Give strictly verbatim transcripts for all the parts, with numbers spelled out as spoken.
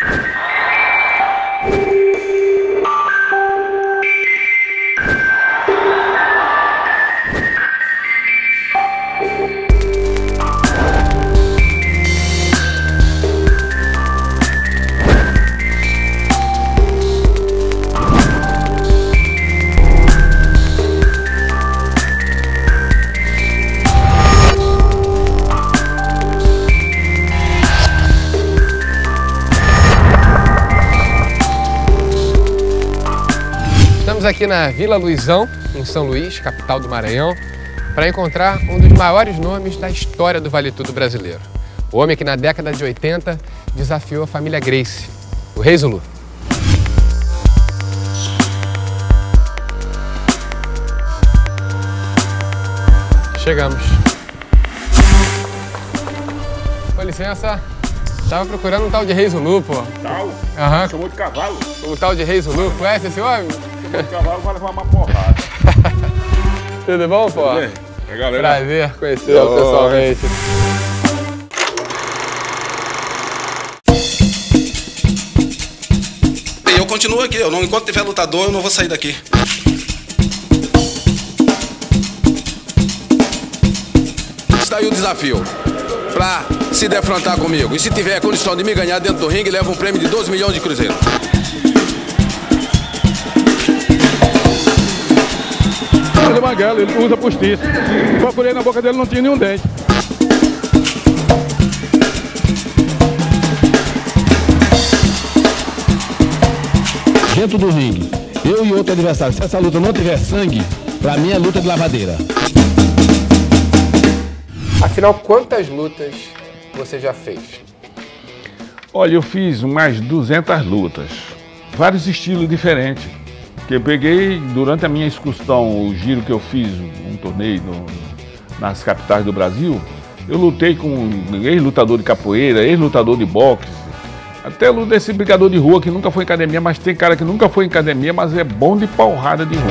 Estamos aqui na Vila Luizão, em São Luís, capital do Maranhão, para encontrar um dos maiores nomes da história do Vale Tudo brasileiro. O homem que na década de oitenta desafiou a família Gracie, o Rei Zulu. Chegamos. Com licença, tava procurando um tal de Rei Zulu, pô. Tal? Aham. Chamou de cavalo. O tal de Rei Zulu, conhece esse homem? Chamou de cavalo, vai levar uma porrada. Tudo bom, pô? Tudo bem? É, galera. Prazer conhecê-lo pessoalmente. Eu continuo aqui, eu não, enquanto tiver lutador, eu não vou sair daqui. Está aí o desafio para se defrontar comigo. E se tiver condição de me ganhar dentro do ringue, leva um prêmio de doze milhões de cruzeiros. Ele é magrelo, ele usa postiço. Procurei na boca dele, não tinha nenhum dente. Dentro do ringue, eu e outro adversário, se essa luta não tiver sangue, pra mim é luta de lavadeira. Afinal, quantas lutas você já fez? Olha, eu fiz mais de duzentas lutas. Vários estilos diferentes. Que eu peguei durante a minha excursão, o giro que eu fiz, um torneio no, nas capitais do Brasil, eu lutei com ex-lutador de capoeira, ex-lutador de boxe, até desse brigador de rua que nunca foi em academia, mas tem cara que nunca foi em academia, mas é bom de porrada de rua.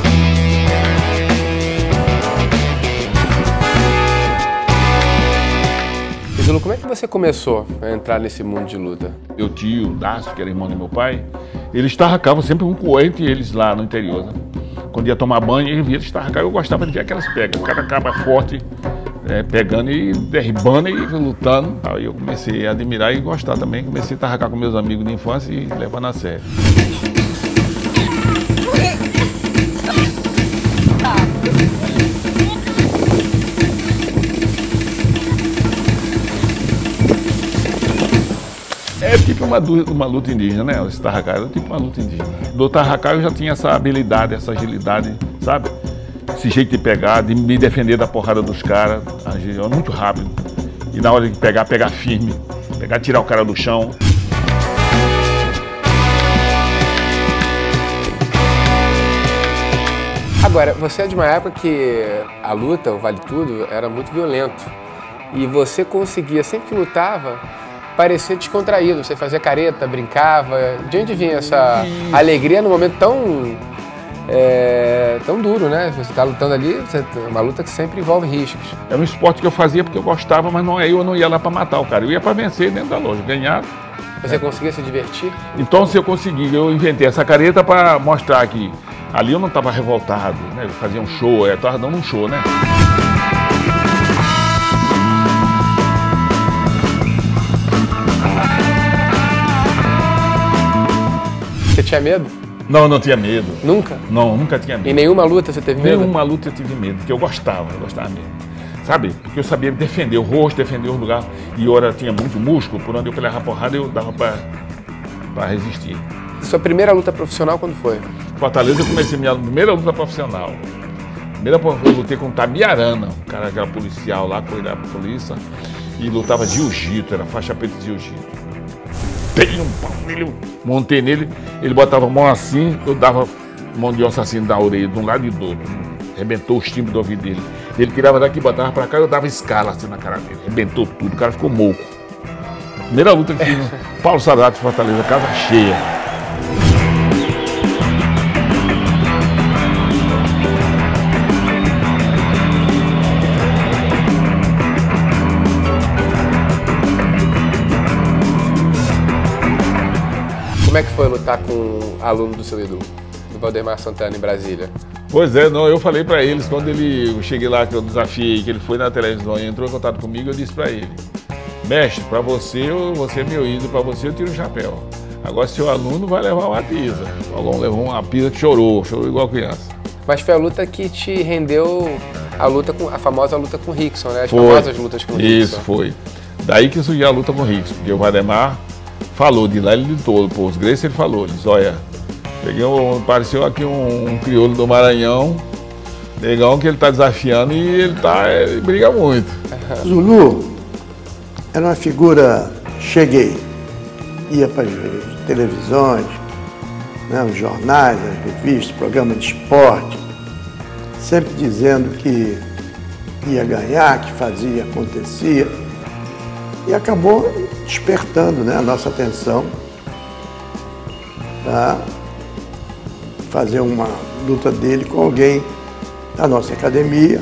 Zulu, como é que você começou a entrar nesse mundo de luta? Meu tio, Dácio, que era irmão do meu pai, eles tarracavam sempre um com entre eles lá no interior, né? Quando ia tomar banho, eu via eles tarracar, eu gostava de ver aquelas pegas. O cara acaba forte, é, pegando e derribando e lutando. Aí eu comecei a admirar e gostar também. Comecei a tarracar com meus amigos de infância e levando a sério. É tipo uma, uma luta indígena, né? Esse tarracá era tipo uma luta indígena. Do tarracá eu já tinha essa habilidade, essa agilidade, sabe? Esse jeito de pegar, de me defender da porrada dos caras. É muito rápido. E na hora de pegar, pegar firme. Pegar, tirar o cara do chão. Agora, você é de uma época que a luta, o Vale Tudo, era muito violento. E você conseguia, sempre que lutava, parecer descontraído, você fazia careta, brincava. De onde vinha essa alegria num momento tão, é, tão duro, né? Você está lutando ali, você, uma luta que sempre envolve riscos. Era um esporte que eu fazia porque eu gostava, mas não, eu não ia lá para matar o cara, eu ia para vencer dentro da loja, ganhar. Você é. conseguia se divertir? Então, se eu conseguir, eu inventei essa careta para mostrar que ali eu não estava revoltado, né? Eu fazia um show, eu estava dando um show, né? Você tinha medo? Não, eu não tinha medo. Nunca? Não, nunca tinha medo. Em nenhuma luta você teve medo? Nenhuma luta eu tive medo, porque eu gostava, eu gostava mesmo. Sabe? Porque eu sabia defender o rosto, defender o lugar. E eu era, tinha muito músculo, por onde eu pegava porrada eu dava para resistir. Sua primeira luta profissional quando foi? Fortaleza eu comecei minha primeira luta profissional. Primeira eu lutei com o Tabiarana, um cara que era policial lá, cuidava da polícia. E lutava jiu-jitsu, era faixa preta de jiu-jitsu. Dei um pau nele, montei nele, ele botava a mão assim, eu dava mão de onça assim da orelha, de um lado e do outro. Arrebentou os timbres do ouvido dele. Ele tirava daqui, botava pra cá, eu dava escala assim na cara dele. Arrebentou tudo, o cara ficou moco. Primeira luta que fiz no Paulo Sarato, Fortaleza, casa cheia. Como é que foi lutar com um aluno do seu ídolo, do Valdemar Santana, em Brasília? Pois é, não, eu falei pra eles, quando ele, eu cheguei lá, que eu desafiei, que ele foi na televisão e entrou em contato comigo, eu disse pra ele, mestre, pra você, você é meu ídolo, pra você eu tiro o chapéu. Agora seu aluno vai levar uma pisa. O aluno levou uma pisa que chorou, chorou igual criança. Mas foi a luta que te rendeu a luta com a famosa luta com o Rickson, né? As foi. famosas lutas com o Rickson. Isso, foi. Daí que surgiu a luta com o Rickson, porque o Valdemar falou, de lá ele lutou, pô, os Gracie ele falou, ele disse, olha, peguei um, apareceu aqui um, um crioulo do Maranhão, negão que ele tá desafiando e ele tá, ele briga muito. Zulu era uma figura, cheguei, ia para as televisões, né, os jornais, as revistas, programas de esporte, sempre dizendo que ia ganhar, que fazia, acontecia, e acabou despertando, né, a nossa atenção para fazer uma luta dele com alguém da nossa academia.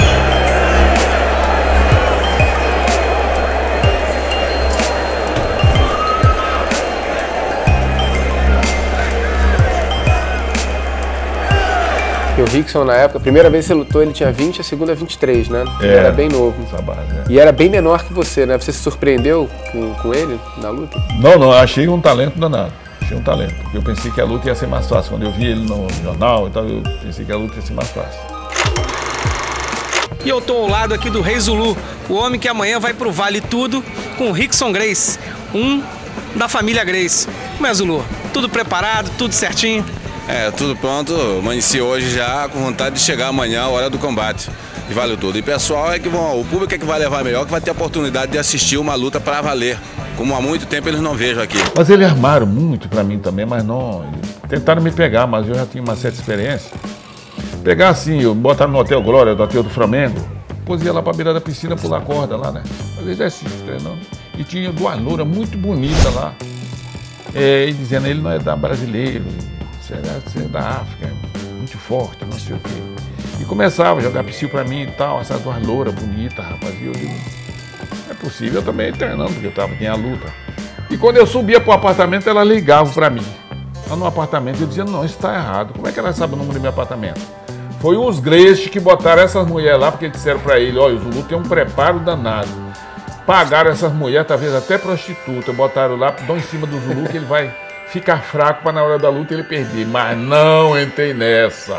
E o Rickson, na época, a primeira vez que você lutou, ele tinha vinte, a segunda vinte e três, né? Ele É, era bem novo. essa base, é. E era bem menor que você, né? Você se surpreendeu com, com ele na luta? Não, não, eu achei um talento danado. Achei um talento. Porque eu pensei que a luta ia ser mais fácil. Quando eu vi ele no jornal e tal, eu pensei que a luta ia ser mais fácil. E eu tô ao lado aqui do Rei Zulu, o homem que amanhã vai pro Vale Tudo com o Rickson Gracie, um da família Gracie. Como é, Zulu? Tudo preparado, tudo certinho? É, tudo pronto, amanheci hoje já com vontade de chegar amanhã, a hora do combate. E vale tudo. E pessoal, é que vão, o público é que vai levar melhor, que vai ter a oportunidade de assistir uma luta para valer. Como há muito tempo eles não vejam aqui. Mas eles armaram muito pra mim também, mas não. Tentaram me pegar, mas eu já tinha uma certa experiência. Pegar assim, eu botar no Hotel Glória, do Hotel do Flamengo, depois ia lá pra beira da piscina pular corda lá, né? Fazer exercício, treinando. E tinha duas louras muito bonitas lá. É, e dizendo, ele não é da brasileiro. Você é da África, muito forte, não sei o quê. E começava a jogar psil pra mim e tal, essas duas louras bonitas, rapaz. E eu digo, não é possível, eu também treinando, porque eu tava, tinha a luta. E quando eu subia pro apartamento, ela ligava pra mim. Lá no apartamento, eu dizia, não, isso tá errado. Como é que ela sabe o número do meu apartamento? Foi os Gracie que botaram essas mulheres lá, porque disseram pra ele, olha, o Zulu tem um preparo danado. Pagaram essas mulheres, talvez até prostituta, botaram lá, dão em cima do Zulu que ele vai ficar fraco para na hora da luta ele perder, mas não entrei nessa.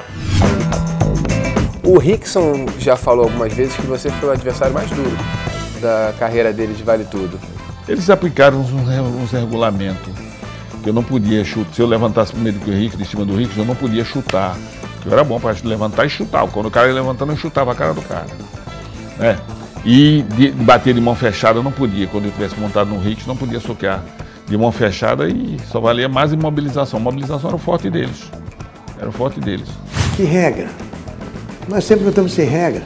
O Rickson já falou algumas vezes que você foi o adversário mais duro da carreira dele de Vale Tudo. Eles aplicaram uns, uns regulamentos que eu não podia chutar. Se eu levantasse primeiro que o Rickson, de cima do Rickson, eu não podia chutar. Que eu era bom para levantar e chutar. Quando o cara ia levantando, eu chutava a cara do cara. Né? E de, de bater de mão fechada eu não podia. Quando eu tivesse montado no Rickson, não podia soquear de mão fechada e só valia mais imobilização. Mobilização era o forte deles. Era o forte deles. Que regra? Nós sempre lutamos sem regra.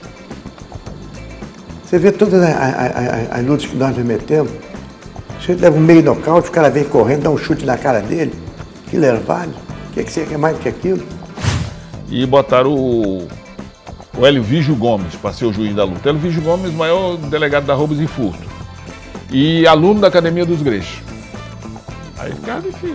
Você vê todas as, as, as lutas que nós nos metemos. Você leva um meio nocaute, o cara vem correndo, dá um chute na cara dele. Aquilo era válido. O que, que você quer mais do que aquilo? E botaram o, o Hélio Vígio Gomes para ser o juiz da luta. Hélio Vígio Gomes, maior delegado da roubos e furto. E aluno da Academia dos Gracie. Aí ficava difícil.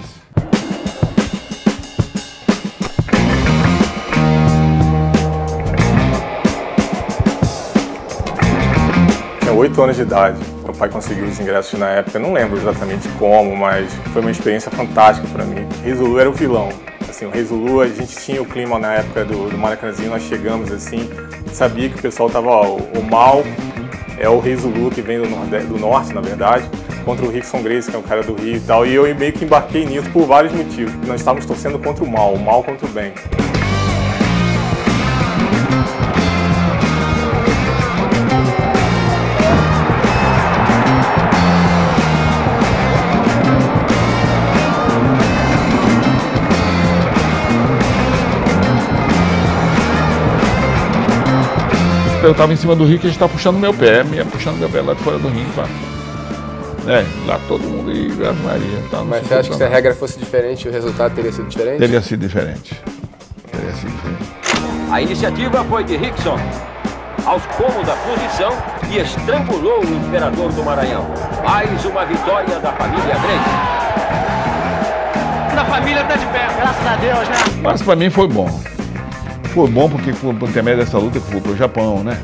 Tinha oito anos de idade. Meu pai conseguiu os ingressos na época, eu não lembro exatamente como, mas foi uma experiência fantástica para mim. O Rei Zulu era o vilão. Assim, o Rei Zulu, a gente tinha o clima na época do, do Maracanãzinho, nós chegamos assim, sabia que o pessoal tava, ó, o, o mal é o Rei Zulu que vem do, nordeste, do norte, na verdade, contra o Rickson Gracie, que é um cara do Rio e tal, e eu meio que embarquei nisso por vários motivos. Nós estávamos torcendo contra o mal, o mal contra o bem. Eu tava em cima do ringue e a gente tava puxando meu pé, me puxando meu pé lá de fora do ringue, pá. É, lá todo mundo e a Maria. Tá, mas você acha que se a regra fosse diferente, o resultado teria sido diferente? Teria sido diferente. Teria sido diferente. A iniciativa foi de Rickson. Aos pomos da posição e estrangulou o imperador do Maranhão. Mais uma vitória da família Gracie. família tá de pé. Graças a Deus, né? Mas pra mim foi bom. Foi bom porque por intermédio dessa luta que fui pro Japão, né?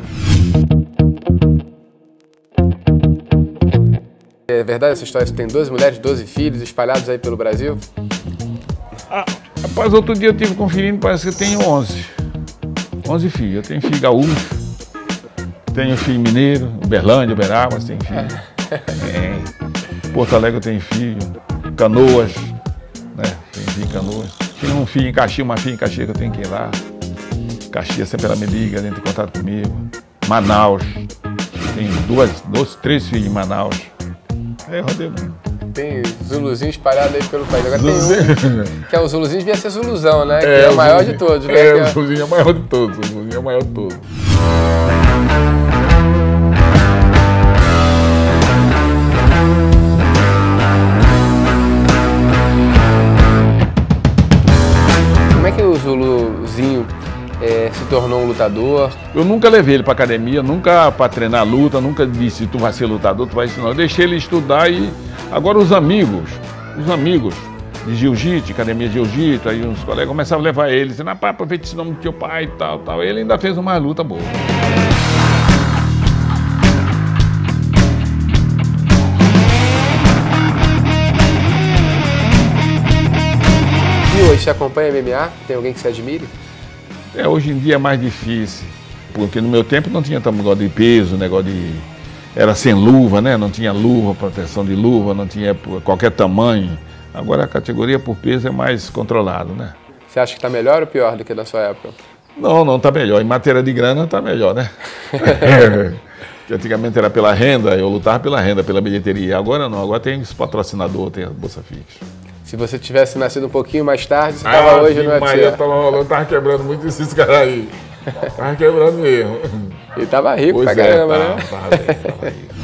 É verdade essa história? Você tem doze mulheres, doze filhos espalhados aí pelo Brasil? Ah, rapaz, outro dia eu estive conferindo, parece que eu tenho onze. onze filhos. Eu tenho filho gaúcho, tenho filho mineiro, Uberlândia, Uberaba, tenho filho. É. Porto Alegre eu tenho filho, Canoas, né? Tenho filho em Canoas. Tenho um filho em Caxias, uma filha em Caxias que eu tenho que ir lá. Caxias sempre ela me liga, entra em contato comigo. Manaus, tenho duas, dois, três filhos em Manaus. É, rodei muito. Tem Zuluzinho espalhado aí pelo país. Agora tem um, que é o Zuluzinho, devia ser Zuluzão, né? Que é, é o maior de todos. Né? É, o Zuluzinho é o maior de todos. O Zuluzinho é o maior de todos. Como é que o Zuluzinho é, se tornou um lutador? Eu nunca levei ele pra academia, nunca pra treinar luta, nunca disse tu vai ser lutador, tu vai ser não. Eu deixei ele estudar e agora os amigos, os amigos de jiu-jitsu, academia de jiu-jitsu, aí uns colegas começavam a levar ele, dizendo, ah, pai, aproveita esse nome do teu pai e tal, tal. Ele ainda fez uma luta boa. E hoje você acompanha M M A? Tem alguém que você admire? É, hoje em dia é mais difícil, porque no meu tempo não tinha tanto negócio de peso, negócio de... Era sem luva, né? Não tinha luva, proteção de luva, não tinha qualquer tamanho. Agora a categoria por peso é mais controlado, né? Você acha que está melhor ou pior do que na sua época? Não, não está melhor. Em matéria de grana está melhor, né? Que antigamente era pela renda, eu lutava pela renda, pela bilheteria. Agora não, agora tem esse patrocinador, tem a Bolsa Fixa. Se você tivesse nascido um pouquinho mais tarde, você estava ah, hoje no U F C. Mas eu tava rolando, tava quebrando muito esses caras aí. Tava quebrando mesmo. Ele tava rico pois pra é, caramba, tava, né? Tava bem, tava rico.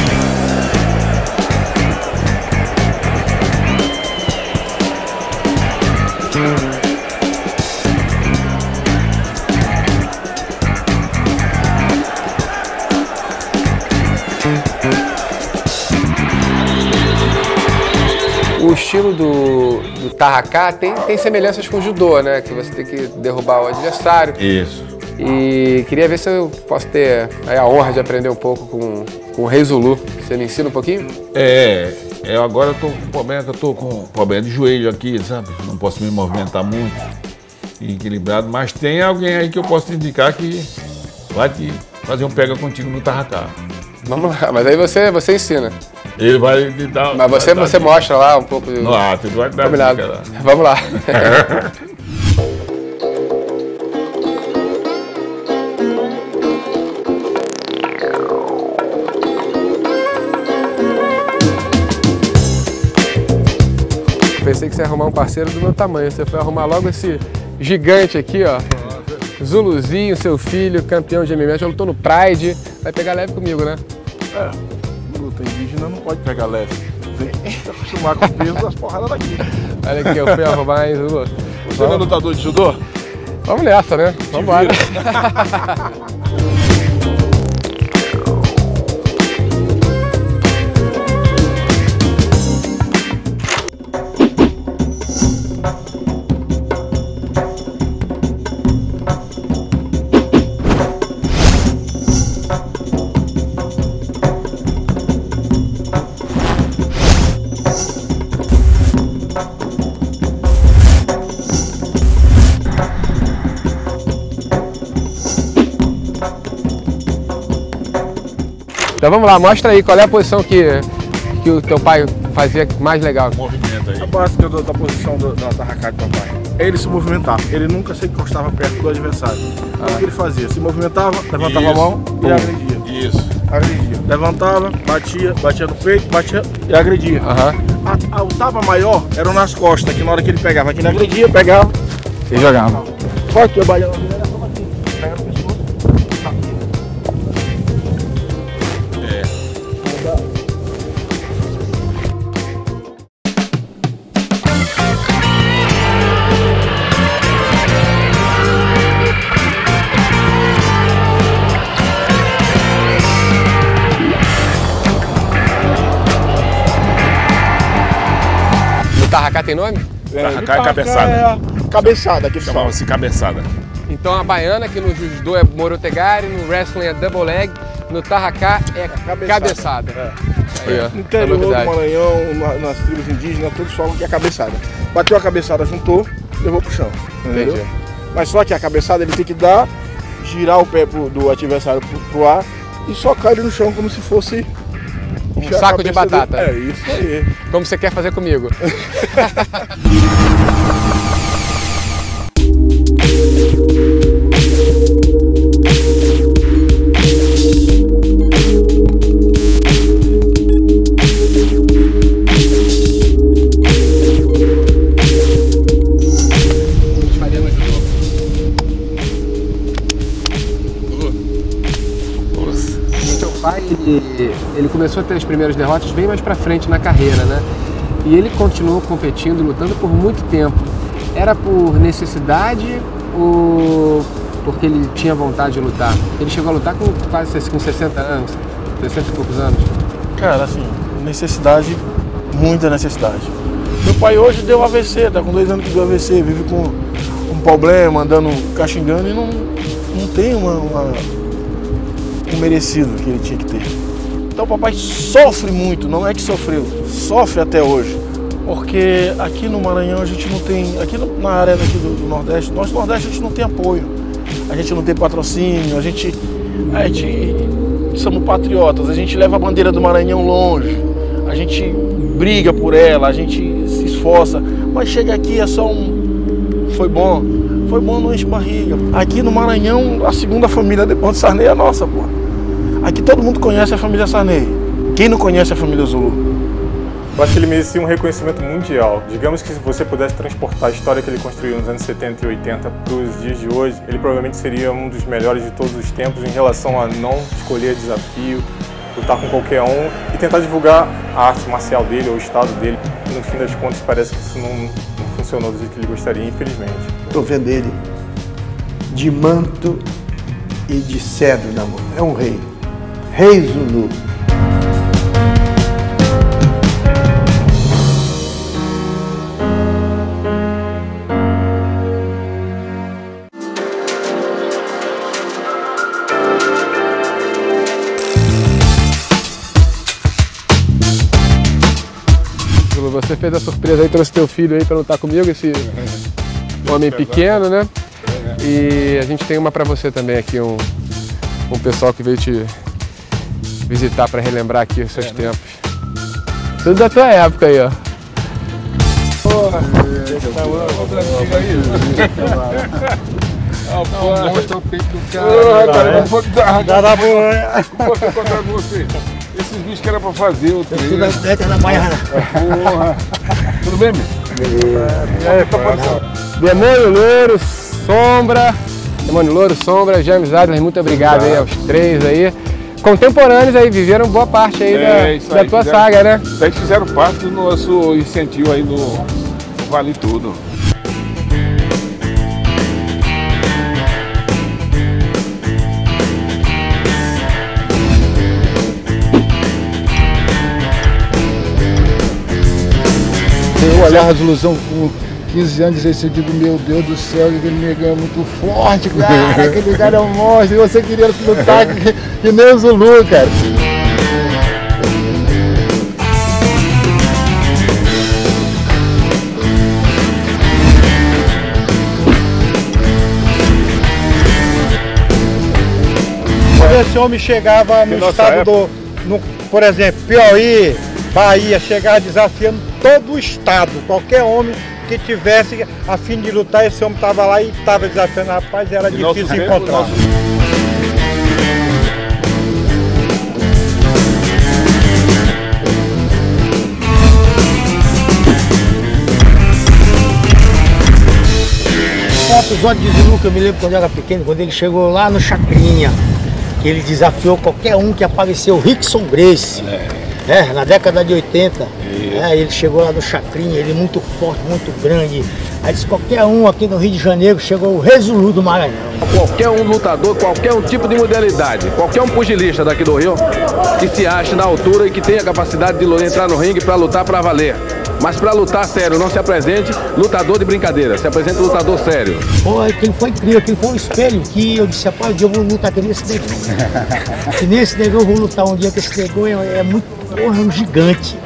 O estilo do, do Tarraká tem, tem semelhanças com o judô, né? Que você tem que derrubar o adversário. Isso. E queria ver se eu posso ter aí a honra de aprender um pouco com, com o Rei Zulu. Você me ensina um pouquinho? É, eu agora tô com problema, eu tô com problema de joelho aqui, sabe? Não posso me movimentar muito, equilibrado, mas tem alguém aí que eu posso te indicar que vai te fazer um pega contigo no Tarraká. Vamos lá, mas aí você, você ensina. Ele vai te dar... Mas você, vai você mostra lá um pouco... Do... No ato, ele vai te dar Combinado. dica lá. Vamos lá. Pensei que você ia arrumar um parceiro do meu tamanho. Você foi arrumar logo esse gigante aqui, ó. Zuluzinho, seu filho, campeão de M M A, já lutou no Pride. Vai pegar leve comigo, né? É, luta indígena não pode pegar leve. Tem que se acostumar com o peso das porradas daqui. Olha aqui, eu fui arrumar, hein, Zulu? Você não é lutador de judô? Vamos nessa, né? Vamos embora. Então vamos lá, mostra aí qual é a posição que, que o teu pai fazia mais legal. Movimento aí. A básica da, da posição do, da Tarraká do papai é ele se movimentar. Ele nunca se encostava perto do adversário. Ah. O que ele fazia? Se movimentava, levantava Isso. a mão e agredia. Isso. Agredia. Levantava, batia, batia no peito, batia e agredia. Uhum. A, a, o tapa maior era nas costas, que na hora que ele pegava, aqui ele agredia, pegava e jogava. Forte, eu batia na direção aqui. Pega no pescoço. O Tarraká tem nome? Tarracá é cabeçada. É a cabeçada, aquele chamava-se cabeçada. Então a baiana, que no judô é morotegari, no wrestling é double leg, no tarracá é cabeçada. cabeçada. É. Aí, ó, no interior do Maranhão, na, nas tribos indígenas, todos falam que é cabeçada. Bateu a cabeçada, juntou, levou pro chão. Entendeu? Entendi. Mas só que a cabeçada ele tem que dar, girar o pé pro, do adversário pro, pro ar e só cair no chão como se fosse um saco de batata. Dele. É isso aí. Como você quer fazer comigo. Ele, ele começou a ter as primeiras derrotas bem mais pra frente na carreira, né? E ele continuou competindo, lutando por muito tempo. Era por necessidade ou porque ele tinha vontade de lutar? Ele chegou a lutar com quase com sessenta anos, sessenta e poucos anos. Cara, assim, necessidade, muita necessidade. Meu pai hoje deu A V C, tá com dois anos que deu A V C, vive com um problema, andando, caxingando e não, não tem uma... uma um merecido que ele tinha que ter. Então o papai sofre muito, não é que sofreu, sofre até hoje. Porque aqui no Maranhão a gente não tem, aqui no, na área daqui do, do Nordeste, nós no Nordeste a gente não tem apoio, a gente não tem patrocínio, a gente, a gente somos patriotas, a gente leva a bandeira do Maranhão longe, a gente briga por ela, a gente se esforça, mas chega aqui é só um, foi bom, foi bom, não enche barriga. Aqui no Maranhão a segunda família depois de Sarney é a nossa, pô. Aqui todo mundo conhece a família Sarney. Quem não conhece a família Zulu? Eu acho que ele merecia um reconhecimento mundial. Digamos que se você pudesse transportar a história que ele construiu nos anos setenta e oitenta para os dias de hoje, ele provavelmente seria um dos melhores de todos os tempos em relação a não escolher desafio, lutar com qualquer um e tentar divulgar a arte marcial dele ou o estado dele. E no fim das contas parece que isso não, não funcionou do jeito que ele gostaria, infelizmente. Estou vendo ele de manto e de cedro na mão. É um rei. Rei Zulu. Você fez a surpresa aí, trouxe teu filho aí para lutar comigo, esse homem pequeno, né? E a gente tem uma para você também aqui, um, um pessoal que veio te visitar para relembrar aqui os seus é, tempos. Né? Tudo da tua época aí, ó. Porra! Mostra o peito do cara. Cara, não vou dar. Dá boa. Vou encontrar com você. Esses bichos que era pra fazer o treino. Tudo as tretas na baiana. Porra. Tudo bem, meu? Demônio Louro, Sombra. Demônio Louro, Sombra, James Adler, muito obrigado aí aos três aí. Contemporâneos aí, viveram boa parte aí é, da, da aí, tua fizeram, saga, né? Vocês fizeram parte do nosso incentivo aí no Vale Tudo. Eu olhava a Zuluzão com quinze anos e eu digo, meu Deus do céu, aquele negão é muito forte, cara, aquele cara é um monstro, e você queria lutar que, que nem o Zulu, cara. Quando esse homem chegava no estado do, no, por exemplo, Piauí, Bahia, chegava desafiando todo o estado, qualquer homem que tivesse a fim de lutar, esse homem estava lá e estava desafiando, rapaz, era e difícil encontrar. Nosso... Um episódio de Zulu que eu me lembro quando eu era pequeno, quando ele chegou lá no Chacrinha, que ele desafiou qualquer um que apareceu, Rickson Gracie. É. É, na década de oitenta, é, ele chegou lá no Chacrinha, ele muito forte, muito grande. Aí disse, qualquer um aqui no Rio de Janeiro, chegou o Rei Zulu do Maranhão. Qualquer um lutador, qualquer um tipo de modalidade, qualquer um pugilista daqui do Rio, que se ache na altura e que tenha capacidade de entrar no ringue para lutar para valer. Mas para lutar sério, não se apresente lutador de brincadeira, se apresente lutador sério. Pô, aquele foi incrível, aquele foi um espelho que eu disse, rapaz, eu vou lutar aqui nesse negão. Que nesse negão eu vou lutar um dia, que esse negão é, é muito, porra, um gigante.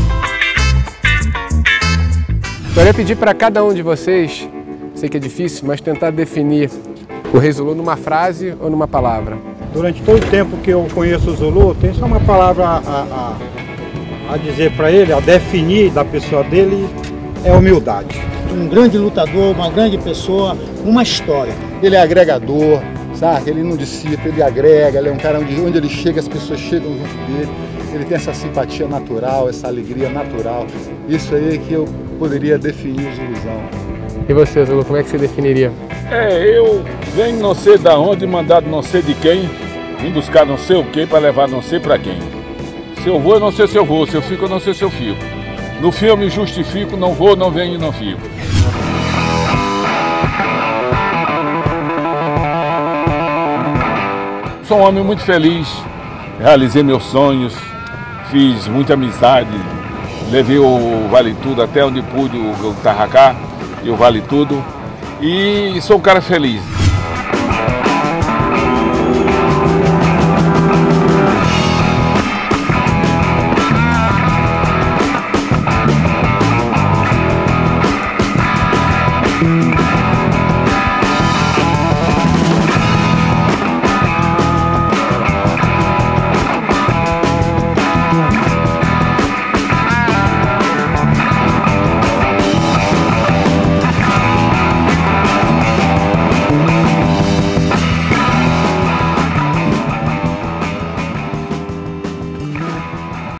Eu ia pedir para cada um de vocês, sei que é difícil, mas tentar definir o Rei Zulu numa frase ou numa palavra. Durante todo o tempo que eu conheço o Zulu, tem só uma palavra a, a, a dizer para ele, a definir da pessoa dele, é humildade. Um grande lutador, uma grande pessoa, uma história. Ele é agregador, sabe? Ele não dissipa, ele agrega, ele é um cara onde, onde ele chega, as pessoas chegam junto dele. Ele tem essa simpatia natural, essa alegria natural. Isso aí é que eu poderia definir o Zuluzão. E você, Zulu, como é que você definiria? É, eu venho não sei da onde, mandado não sei de quem, vim buscar não sei o que para levar não sei para quem. Se eu vou, eu não sei se eu vou, se eu fico, eu não sei se eu fico. No fim eu me justifico, não vou, não venho e não fico. Sou um homem muito feliz, realizei meus sonhos, fiz muita amizade, levei o Vale Tudo até onde pude, o Tarracá e o Vale Tudo. E sou um cara feliz.